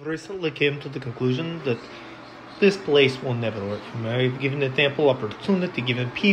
recently came to the conclusion that this place will never work. I've given it ample opportunity, given people